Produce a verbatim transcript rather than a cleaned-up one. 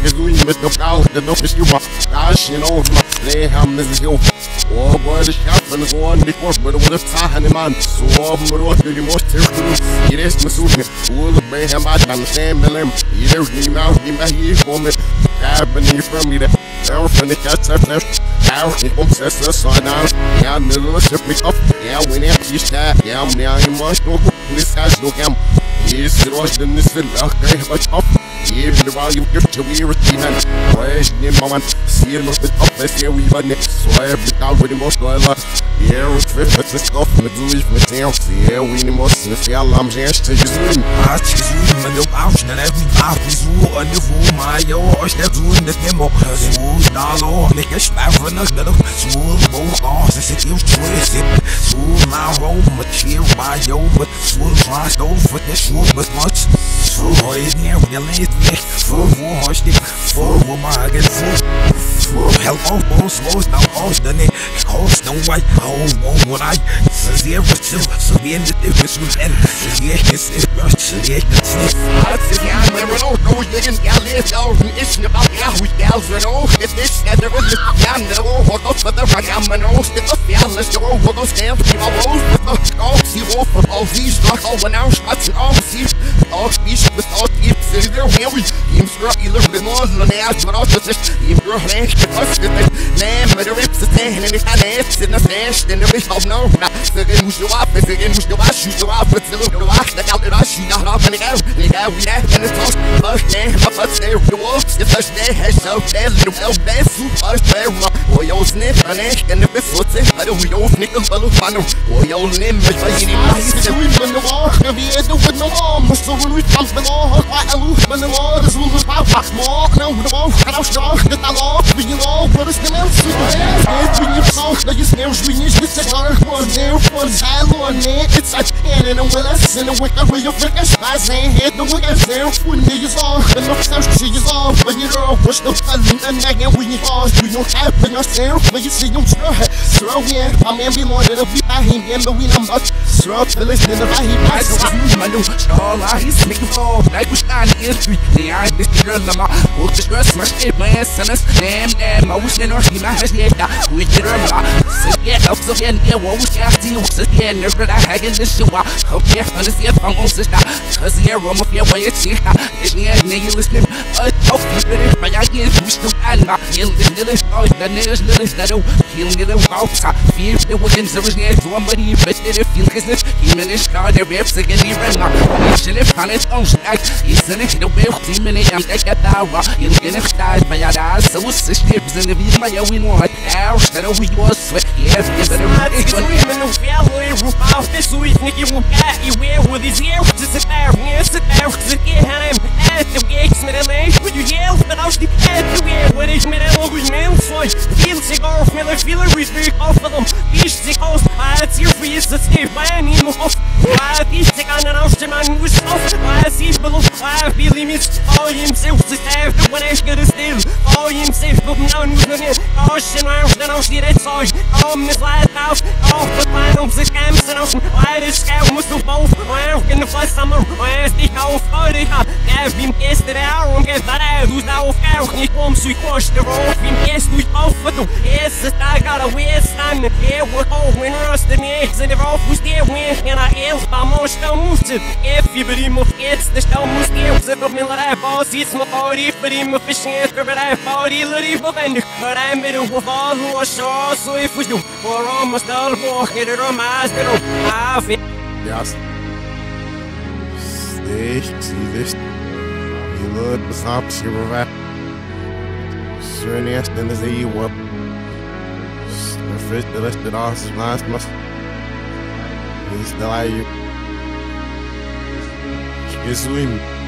doing with the cow, the no fish you want. Gosh, you know, they have this you. Oh, boy, the shop and the one before, but with a time in man. So, I'm going to do most terrible. It is Masuka. Who will bring him back on the same mill. He lives me now, he may hear for me. Happening from me. Now, from the cats are left. Now, he comes as the sun down. Yeah, the little ship me up. Yeah, when he start. Yeah, I'm now in my store. This has no him. He's the rush in this film. Okay, but up. Even the volume to be receiving. Where's the moment? See him up the top. Let's hear we run it. So every time with the most loyal. Yeah, we're fit with the stuff. We're doing with them. See, we need most in the field. I'm just to use it. I choose you, man. You're out. And every time we do on the room, I always have doing the demo. Smooth, dollar, make a spare for the little smooth, both arms. It's a huge twist. Smooth, my roll, material, my yo, but smooth, my stove for the smooth, but much. So, it's near the late. Full war stick, full woman again, full help all bones, most now all the name, cost no white, oh, what I says the ever still, so the end of the difference will end. The it's it rush, the end of the I said, yeah, I never know, no, you didn't get it, no, it's about yeah, we gals are no, it's this, and there is a damn no, what up for the right, I'm an old stick of fearless, the old what goes down, keep our rolls with the all see off of all these, not all when I'm shots and all see, all speech with all deep, so there, here we Im struck you look the more than I was also just Im grow rank the first of it Lamb with the rips of ten and it's not ass in the flesh then the rich of no So again who's the wop if again who's the wash who's the wop with the little wash that out that I shoot out off and it out and it out we that and it's tossed first day my first day the wolves the first day has so that little well bad soup first day or yo snip and ash and the best what's it I don't we don't nickel fellow fun or yo limb if I get it I see we when the war can be it with no arm so when we come below quite a loose when the war is lose my back more no the wall and I'm strong that I love when you know but it's the mouse so it's when you talk that you snares when you just a dark one there for the time on it it's a hand and a willis and a wicked where you flick a spice and hit the wicked there when you saw and the first she is off when you know push the button and again when you pause we don't have when you're there when you see them throw throw yeah I'm in be more than a beat I him and the win I'm not throw the list in the right I so my new all I he's making fall like we stand in three the eye this girl I'm out the stress my shit my essence damn damn I wish they know he my head yeah we did her so yeah up so yeah yeah what we got to you so yeah never that hang in this show hope yeah understand I'm on sister cause yeah room of your way it's yeah it's yeah nigga listening uh hope you better but I get push to and not heal the little oh the niggas little that do heal get a out fear the wooden service yeah somebody but it feel business he managed to the reps again even not should have on its own stack he's in it the way team in it I'm like that you'll get it started by your eyes so it's steps in the video my own one house that we was sweat yeah it's better it's when we no family roof off this week Nicky will get you where with his ear to sit there yes sit there to get him at the gates with the lane with you yell but I was the head to where what is me that always man so feel sick off me the feeler we speak off of them each sick house I it's here for you to stay by any more I feel sick on an house man who's off I see below I feel limits all himself to have the one I should have still all himself but now who's not here oh shit I don't know see that song oh miss light house oh but my own sick I'm so why this guy must have both I'm gonna fly summer why is the how for the have been guessed that I don't get that I who's now fair he comes we wash the road been guessed we off for the yes I got a weird stand here we're all when rust the eggs and they're off who's there when and I else by most no move to if you but him of it's the stone who's there was a mill that I boss it's my body but him of fishing after but I body little bend but I'm middle with all who are so so if we do we're almost all walking it on my still have it yes stay see this you look the top she were sure nest in the sea what the first the rest of the last must he's still you Jesuim